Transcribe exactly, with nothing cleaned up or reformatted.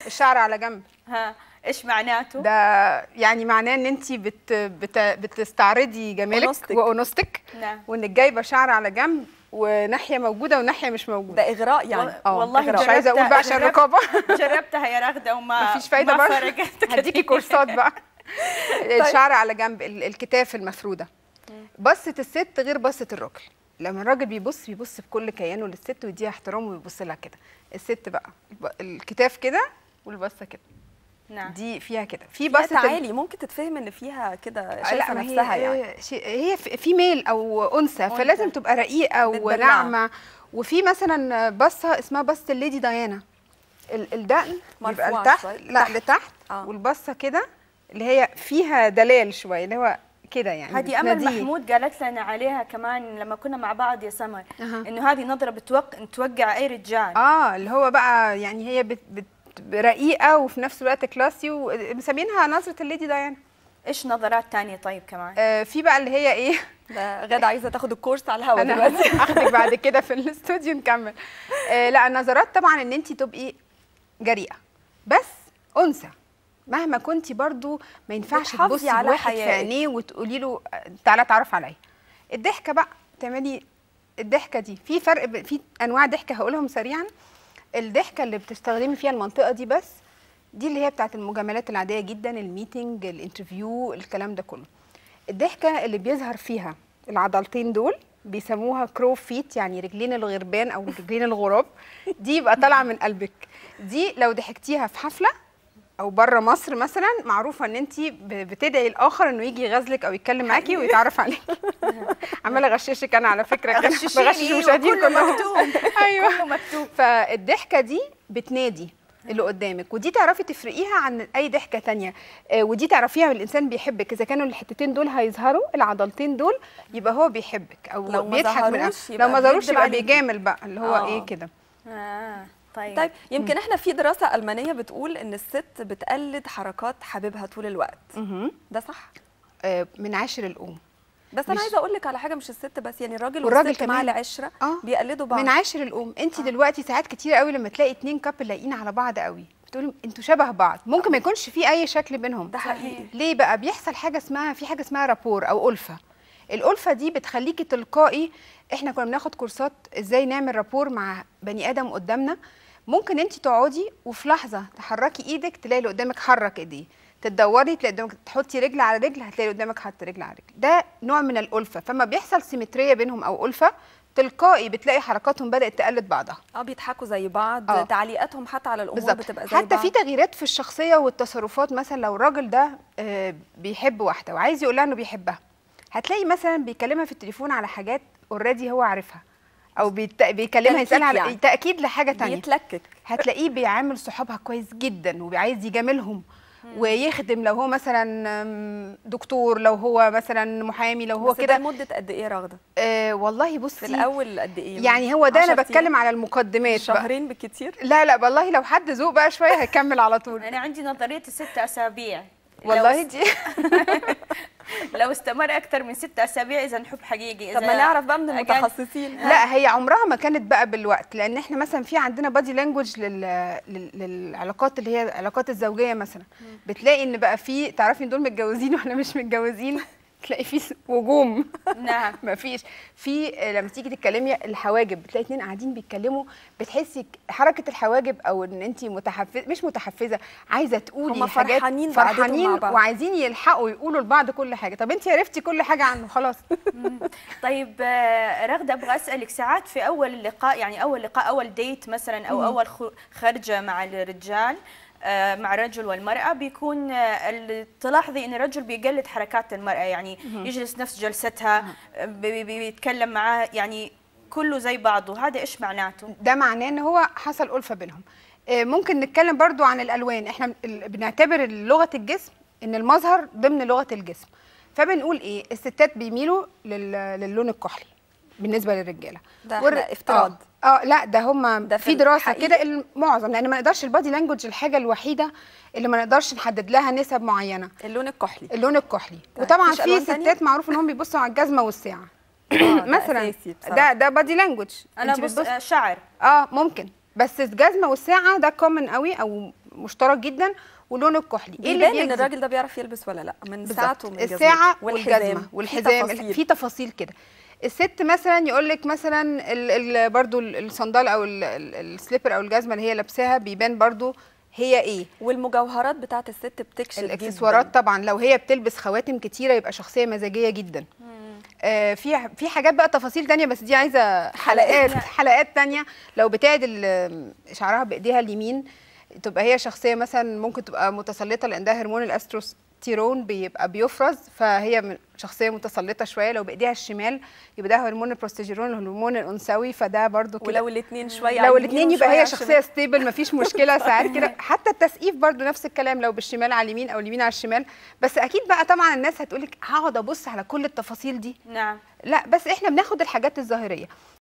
الشعر على جنب. ها ايش معناته؟ ده يعني معناه ان انت بت بت بتستعرضي جمالك أنوثتك. وانوثتك، نعم. وانك جايبه شعر على جنب وناحيه موجوده وناحيه مش موجوده. ده اغراء يعني. اه والله مش عايزه اقول بقى عشان الرقابه. جربتها يا رغده وما مفيش فايده ما بقى. فرقت. هديكي كورسات بقى. الشعر على جنب، ال- الكتاف المفروده. بصه الست غير بصه الراجل. لما الراجل بيبص بيبص بكل كيانه للست ويديها احترام وبيبص لها كده. الست بقى الكتاف كده والبصه كده. نعم. دي فيها كده. في فيها بصه تعالي ممكن تتفهم ان فيها كده شايفه لا نفسها هي يعني. هي في ميل او انثى، فلازم تبقى رقيقه بتدلع. وناعمه. وفي مثلا بصه اسمها بصه الليدي ديانا، ال- الدقن بيبقى مرفوعة لتحت، شوية. لا تحت. لتحت. آه. والبصه كده اللي هي فيها دلال شويه، اللي هو كده يعني. هذه امل بتناديه. محمود قالت لنا عليها كمان لما كنا مع بعض يا سمر، أها. انه هذه نظره بتوق... توقع اي رجال. اه اللي هو بقى يعني هي بت... بت... رقيقه وفي نفس الوقت كلاسي، ومسمينها نظره الليدي ديانا. ايش نظرات ثانيه طيب كمان؟ آه في بقى اللي هي ايه، ده غدا عايزه تاخد الكورس على الهوا انا دلوقتي. هاخدك بعد كده في الاستوديو نكمل. آه لا النظرات طبعا ان انت تبقي جريئه، بس انثى مهما كنتي برضو ما ينفعش بتحافظي تبصي على لواحد في حيائك. عينيه وتقولي له تعالى اتعرف عليا. الضحكه بقى تعملي الضحكه دي، في فرق ب... في انواع ضحكه هقولهم سريعا. الضحكه اللي بتستخدمي فيها المنطقه دي بس، دي اللي هي بتاعت المجاملات العاديه جدا، الميتنج، الانترفيو، الكلام ده كله. الضحكه اللي بيظهر فيها العضلتين دول بيسموها كرو فيت، يعني رجلين الغربان او رجلين الغراب. دي يبقى طالعه من قلبك. دي لو ضحكتيها في حفله او بره مصر مثلا، معروفه ان انت بتدعي الاخر انه يجي يغازلك او يتكلم معاكي ويتعرف عليكي. عماله اغششك انا على فكره كده، بغشش المشاهدين كلهم. ايوه كله مكتوب. فالضحكه دي بتنادي اللي قدامك، ودي تعرفي تفرقيها عن اي ضحكه تانية. آه ودي تعرفيها من الانسان بيحبك. اذا كانوا الحتتين دول هيظهروا، العضلتين دول، يبقى هو بيحبك او لو ما بيضحك من ظهروش لو ما يبقى ظهروش بيكدب يبقى عليكي. بيجامل بقى اللي هو آه. ايه كده. اه طيب. طيب يمكن احنا في دراسه المانيه بتقول ان الست بتقلد حركات حبيبها طول الوقت. مهم. ده صح؟ آه من عاشر الام. بس انا مش- عايزه اقول لك على حاجه، مش الست بس، يعني الراجل والراجل والست مع كمان. العشره آه. بيقلدوا بعض. من عاشر الام. انت آه. دلوقتي ساعات كتير قوي لما تلاقي اتنين كابل لايقين على بعض قوي بتقولي انتوا شبه بعض، ممكن ما يكونش في اي شكل بينهم. ده حقيقي. ليه بقى؟ بيحصل حاجه اسمها في حاجه اسمها رابور او الفه. الالفه دي بتخليكي تلقائي. احنا كنا بناخد كورسات ازاي نعمل رابور مع بني ادم قدامنا. ممكن انت تقعدي وفي لحظه تحركي ايدك تلاقي اللي قدامك حرك ايديه، تدوري تلاقي قدامك، تحطي رجل على رجل هتلاقي اللي قدامك حط رجل على رجل. ده نوع من الالفه. فما بيحصل سيمتريه بينهم او الفه، تلقائي بتلاقي حركاتهم بدات تقلد بعضها. اه بيضحكوا زي بعض. آه. تعليقاتهم حتى على الامور بالظبط. بتبقى زي حتى بعض. في تغييرات في الشخصيه والتصرفات. مثلا لو الراجل ده آه، بيحب واحده وعايز يقول لها انه بيحبها، هتلاقي مثلا بيكلمها في التليفون على حاجات اوريدي هو عارفها، او بيت... بيكلمها تلكيك يسالها على يعني. تاكيد لحاجه تانية. بيتلكك. هتلاقيه بيعامل صحابها كويس جدا وعايز يجاملهم ويخدم. لو هو مثلا آم، دكتور، لو هو مثلا محامي، لو هو بس ده كده. لمده قد ايه راغده؟ آه والله بصي في الاول قد ايه؟ يعني هو ده انا عشرة بتكلم أيام؟ على المقدمات بقى. شهرين بالكتير. لا لا والله لو حد ذوق بقى شويه هيكمل على طول. انا عندي نظريه الست اسابيع. والله لو دي لو استمر اكثر من ست اسابيع اذا حب حقيقي. طب إذا ما نعرف بقى من أجان- المتخصصين. لا هي عمرها ما كانت بقى بالوقت، لان احنا مثلا في عندنا بادي لانجوج لل... لل... للعلاقات اللي هي العلاقات الزوجيه مثلا. بتلاقي ان بقى في، تعرفي ان دول متجوزين ولا مش متجوزين، تلاقي في وجوم. نعم. ما فيش في لما تيجي تتكلمي الحواجب، بتلاقي اتنين قاعدين بيتكلموا بتحسي حركه الحواجب او ان انت متحفزه، مش متحفزه، عايزه تقولي هما حاجات فرحانين بقعدتهم فرحانين مع بعض. وعايزين يلحقوا يقولوا لبعض كل حاجه. طب انت عرفتي كل حاجه عنه خلاص. طيب آه، رغده ابغى اسالك، ساعات في اول اللقاء، يعني اول لقاء اول ديت مثلا او اول خ- خرجه مع الرجال آه، مع الرجل والمرأة، بيكون آه، ال- تلاحظي ان الرجل بيقلد حركات المرأة، يعني يجلس نفس جلستها، آه، بي- بي- بيتكلم معاها، يعني كله زي بعضه. هذا ايش معناته؟ ده معناه ان هو حصل ألفة بينهم. آه، ممكن نتكلم برضو عن الالوان. احنا ال- بنعتبر لغه الجسم ان المظهر ضمن لغه الجسم. فبنقول ايه، الستات بيميلوا لل- للون الكحلي بالنسبه للرجاله. ده والر- احنا افتراض. اه, آه لا ده هم ده في في دراسه الحقيقة. كده المعظم، لان ما نقدرش البادي لانجوج الحاجه الوحيده اللي ما نقدرش نحدد لها نسب معينه، اللون الكحلي. اللون الكحلي. طيب، وطبعا مفيش في ألوان تانية؟ ستات معروف ان هم بيبصوا على الجزمه والساعه. آه، ده مثلا أساسي بصراحة. ده ده بادي لانجوج. انا بص آه، شعر. اه ممكن، بس الجزمه والساعه ده كومن قوي او مشترك جدا، ولون الكحلي. ايه اللي ان الراجل ده بيعرف يلبس ولا لا؟ من ساعته، من الساعه والجزمه والحزام، في تفاصيل كده. الست مثلا يقول لك مثلا ال ال برضو الصندال او السليبر او الجزمه اللي هي لابساها بيبان برضو هي ايه. والمجوهرات بتاعت الست بتكشف جدا. الاكسسوارات طبعا لو هي بتلبس خواتم كتيره يبقى شخصيه مزاجيه جدا. آه في في حاجات بقى تفاصيل تانية بس دي عايزه حلقات حلقات تانية. لو بتعدل شعرها بايديها اليمين تبقى هي شخصيه مثلا ممكن تبقى متسلطه لان ده هرمون الاستروستيرون بيبقى بيفرز، فهي شخصيه متسلطه شويه. لو بايديها الشمال يبقى ده هرمون البروستاجيرون الهرمون الانثوي، فده برضو كده. ولو الاثنين شويه لو الاثنين يبقى هي شخصيه ستيبل مفيش مشكله ساعات كده. حتى التسقيف برضو نفس الكلام، لو بالشمال على اليمين او اليمين على الشمال. بس اكيد بقى طبعا الناس هتقول لك هقعد ابص على كل التفاصيل دي. نعم. لا بس احنا بناخد الحاجات الظاهريه.